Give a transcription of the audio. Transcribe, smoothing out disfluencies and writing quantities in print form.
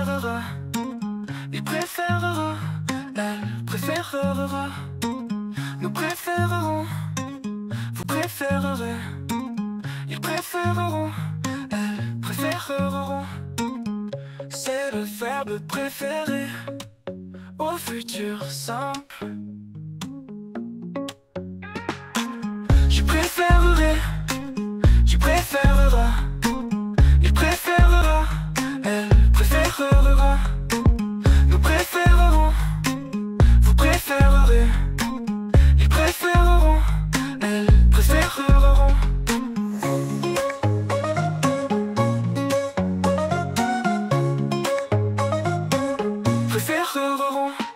préférera, il préférera, elle préférera, nous préférerons, vous préférerez, ils préféreront, elles préféreront. C'est le verbe préféré au futur simple. Je préférerai, tu préféreras, il préférera, elle préférera, nous préférerons, vous préférerez, ils préféreront, elles préféreront. Préféreront.